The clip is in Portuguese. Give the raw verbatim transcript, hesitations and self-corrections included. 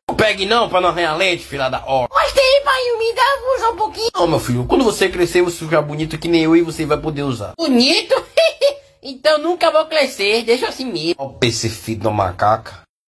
Pegue não pra não arranhar leite, filha da hora. Mas tem, pai, me dá, vou usar um pouquinho. Não, meu filho, quando você crescer, você ficar bonito que nem eu e você vai poder usar. Bonito? Então nunca vou crescer, deixa assim mesmo. Ó o P C filho da macaca.